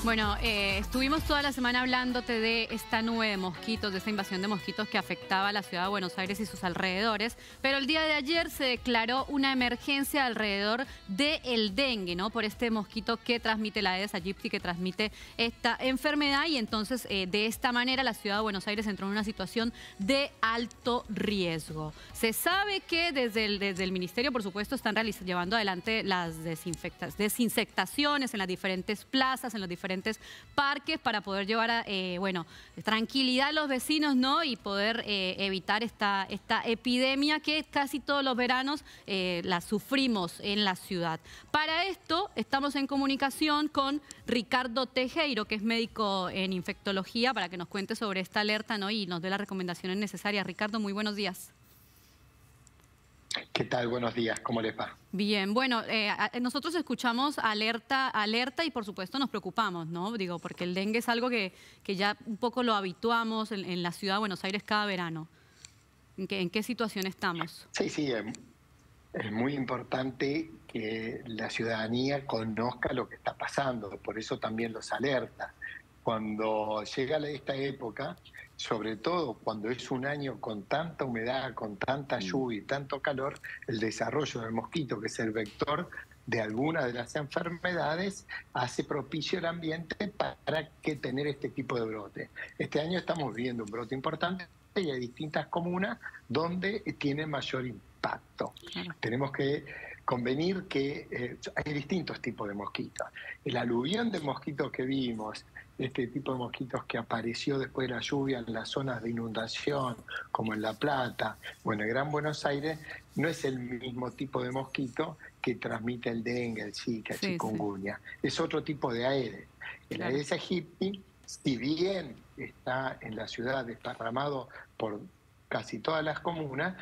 Bueno, estuvimos toda la semana hablándote de esta nube de mosquitos, de esta invasión de mosquitos que afectaba a la ciudad de Buenos Aires y sus alrededores, pero el día de ayer se declaró una emergencia alrededor del dengue, ¿no? Por este mosquito que transmite la Aedes aegypti, que transmite esta enfermedad, y entonces de esta manera la ciudad de Buenos Aires entró en una situación de alto riesgo. Se sabe que desde el Ministerio, por supuesto, están llevando adelante las desinsectaciones en las diferentes plazas, en los diferentes parques, para poder llevar tranquilidad a los vecinos, ¿no? Y poder evitar esta epidemia que casi todos los veranos la sufrimos en la ciudad. Para esto estamos en comunicación con Ricardo Tejero, que es médico en infectología, para que nos cuente sobre esta alerta, ¿no? Y nos dé las recomendaciones necesarias. Ricardo, muy buenos días. ¿Qué tal? Buenos días, ¿cómo les va? Bien, bueno, nosotros escuchamos alerta y por supuesto nos preocupamos, ¿no? Digo, porque el dengue es algo que ya un poco lo habituamos en la ciudad de Buenos Aires cada verano. ¿En qué situación estamos? Sí, es muy importante que la ciudadanía conozca lo que está pasando, por eso también los alerta. Cuando llega esta época, sobre todo cuando es un año con tanta humedad, con tanta lluvia y tanto calor, el desarrollo del mosquito, que es el vector de alguna de las enfermedades, hace propicio el ambiente para que tener este tipo de brote. Este año estamos viviendo un brote importante y hay distintas comunas donde tiene mayor impacto. Tenemos que convenir que hay distintos tipos de mosquitos. El aluvión de mosquitos que vimos, este tipo de mosquitos que apareció después de la lluvia en las zonas de inundación, como en La Plata o en el Gran Buenos Aires, no es el mismo tipo de mosquito que transmite el dengue, el zika, el chikungunya. Es otro tipo de Aedes. El Aedes aegypti, si bien está en la ciudad desparramado por casi todas las comunas,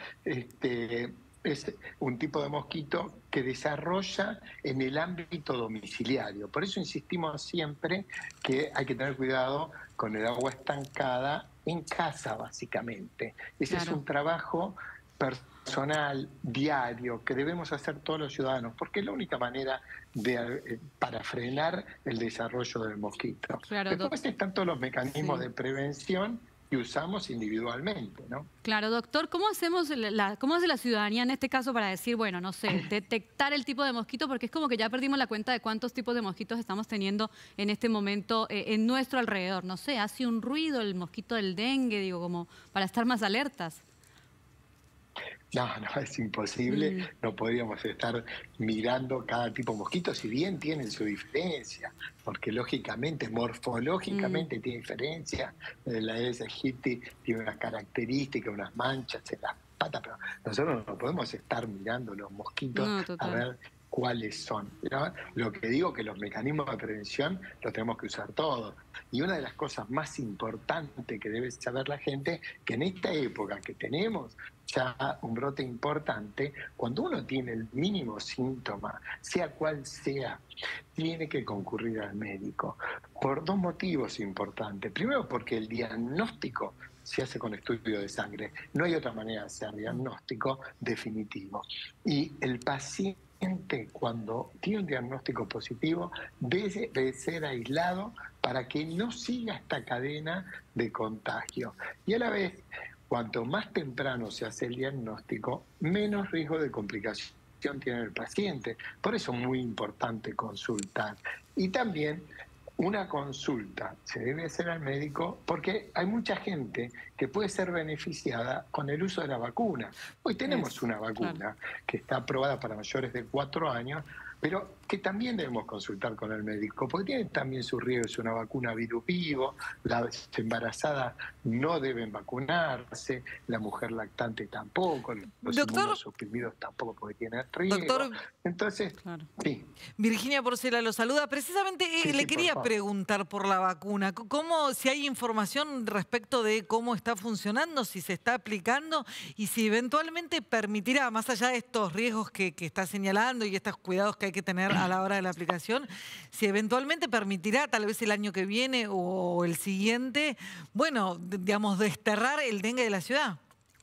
es un tipo de mosquito que desarrolla en el ámbito domiciliario. Por eso insistimos siempre que hay que tener cuidado con el agua estancada en casa, básicamente. Ese es un trabajo personal, diario, que debemos hacer todos los ciudadanos, porque es la única manera para frenar el desarrollo del mosquito. Después están todos los mecanismos de prevención que usamos individualmente, ¿no? Claro, doctor, ¿cómo hace la ciudadanía en este caso para decir, bueno, no sé, detectar el tipo de mosquito? Porque es como que ya perdimos la cuenta de cuántos tipos de mosquitos estamos teniendo en este momento en nuestro alrededor. No sé, hace un ruido el mosquito del dengue, digo, como para estar más alertas. No, es imposible, no podríamos estar mirando cada tipo de mosquito, si bien tienen su diferencia, porque lógicamente, morfológicamente tiene diferencia. La Aedes aegypti tiene unas características, unas manchas en las patas, pero nosotros no podemos estar mirando los mosquitos a ver cuáles son. ¿No? Lo que digo es que los mecanismos de prevención los tenemos que usar todos. Y una de las cosas más importantes que debe saber la gente, que en esta época que tenemos ya un brote importante, cuando uno tiene el mínimo síntoma, sea cual sea, tiene que concurrir al médico. Por dos motivos importantes. Primero, porque el diagnóstico se hace con estudio de sangre. No hay otra manera de hacer diagnóstico definitivo. Y el paciente, cuando tiene un diagnóstico positivo, debe ser aislado para que no siga esta cadena de contagio. Y a la vez, cuanto más temprano se hace el diagnóstico, menos riesgo de complicación tiene el paciente. Por eso es muy importante consultar. Y también una consulta se debe hacer al médico porque hay mucha gente que puede ser beneficiada con el uso de la vacuna. Hoy tenemos una vacuna que está aprobada para mayores de 4 años, pero que también debemos consultar con el médico, porque tiene también su riesgo. Es una vacuna virus vivo, las embarazadas no deben vacunarse, la mujer lactante tampoco, los inmunosuprimidos tampoco, porque tienen riesgo. Entonces, sí. Virginia Porcela lo saluda. Precisamente le quería preguntar por la vacuna. Si hay información respecto de cómo está funcionando, si se está aplicando y si eventualmente permitirá, más allá de estos riesgos que está señalando y estos cuidados que hay que tener a la hora de la aplicación, si eventualmente permitirá, tal vez el año que viene o el siguiente, bueno, digamos, desterrar el dengue de la ciudad.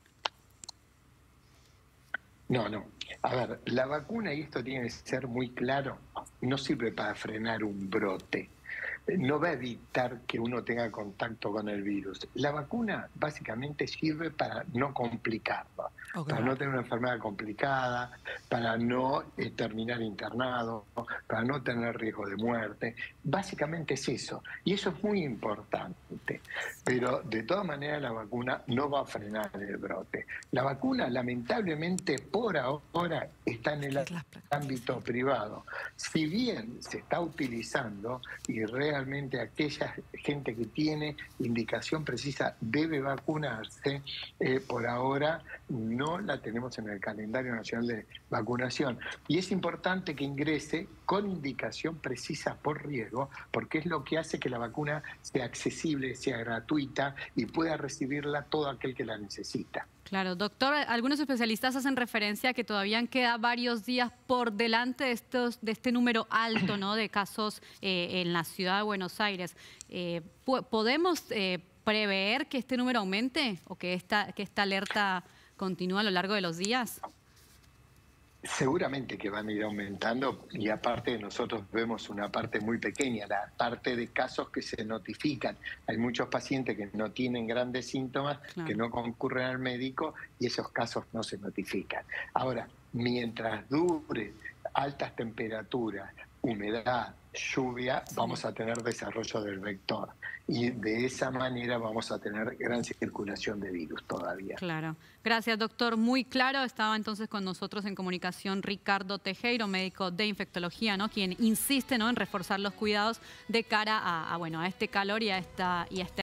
No. A ver, la vacuna, y esto tiene que ser muy claro, no sirve para frenar un brote. no va a evitar que uno tenga contacto con el virus. La vacuna básicamente sirve para no complicarlo, para no tener una enfermedad complicada, para no terminar internado, para no tener riesgo de muerte. Básicamente es eso, y eso es muy importante. Pero de todas maneras la vacuna no va a frenar el brote. La vacuna lamentablemente por ahora está en el ámbito privado. Si bien se está utilizando y realmente aquella gente que tiene indicación precisa debe vacunarse, por ahora no la tenemos en el calendario nacional de vacunación. Y es importante que ingrese con indicación precisa por riesgo, porque es lo que hace que la vacuna sea accesible, sea gratuita y pueda recibirla todo aquel que la necesita. Claro, doctor, algunos especialistas hacen referencia a que todavía queda varios días por delante de este número alto, ¿no?, de casos en la ciudad de Buenos Aires. ¿Podemos prever que este número aumente o que esta alerta continúe a lo largo de los días? Seguramente que van a ir aumentando y aparte nosotros vemos una parte muy pequeña, la parte de casos que se notifican. Hay muchos pacientes que no tienen grandes síntomas, que no concurren al médico y esos casos no se notifican. Ahora, mientras dure altas temperaturas, humedad, lluvia, vamos a tener desarrollo del vector y de esa manera vamos a tener gran circulación de virus todavía. Claro. Gracias, doctor. Muy claro. Estaba entonces con nosotros en comunicación Ricardo Tejero, médico de infectología, ¿no?, quien insiste, ¿no?, en reforzar los cuidados de cara a este calor y a esta